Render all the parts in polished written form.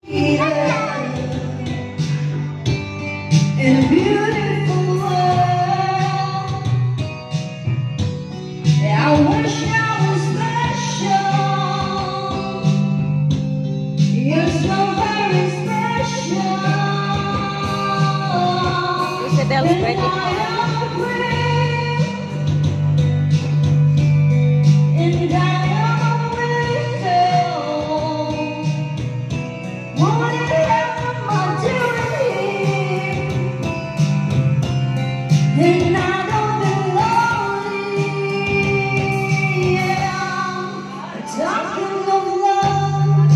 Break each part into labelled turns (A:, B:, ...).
A: In a beautiful world, I wish I was special. You're so very special.
B: Isabel's ready.
A: And I always know what am I doing here? And I don't believe, yeah. Talking of love,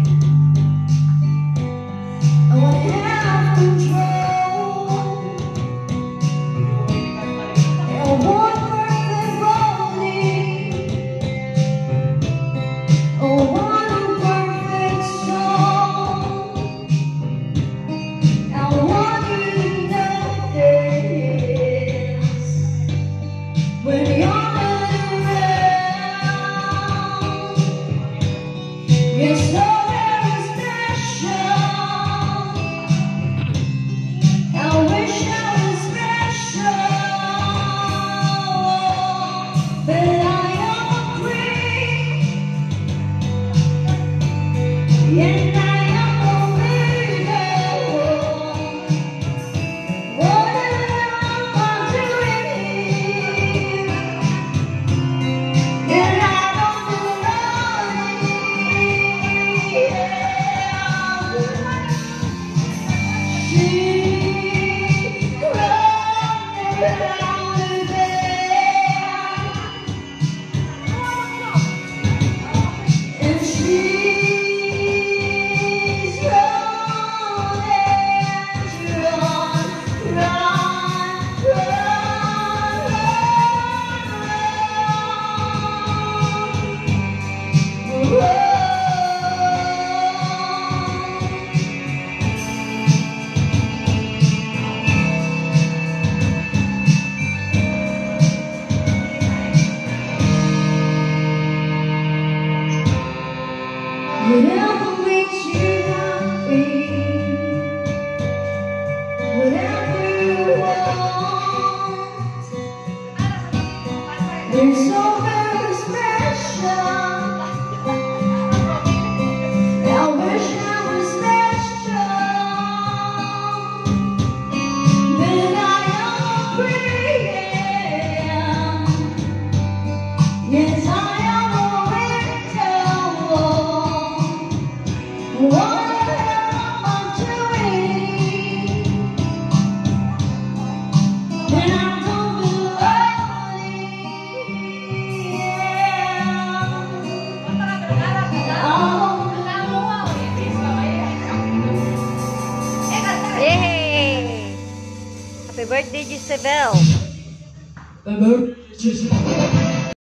A: I want to have control. I want perfect body. Oh, what a perfect soul. I want you to know this. When you're not around, you're so very special. I wish I was special, but I am free. And I am a widow. What am I doing here? And I don't believe, yeah. She's running around the bed, and she's running, run. Whatever makes you happy, whatever you want, you're so very special. I wish I was special, but I am free, yeah. Yes, I am a widow. What am I doing? And I don't believe,
B: Yay! Happy birthday, Gisabel.
C: Happy birthday, Gisabel.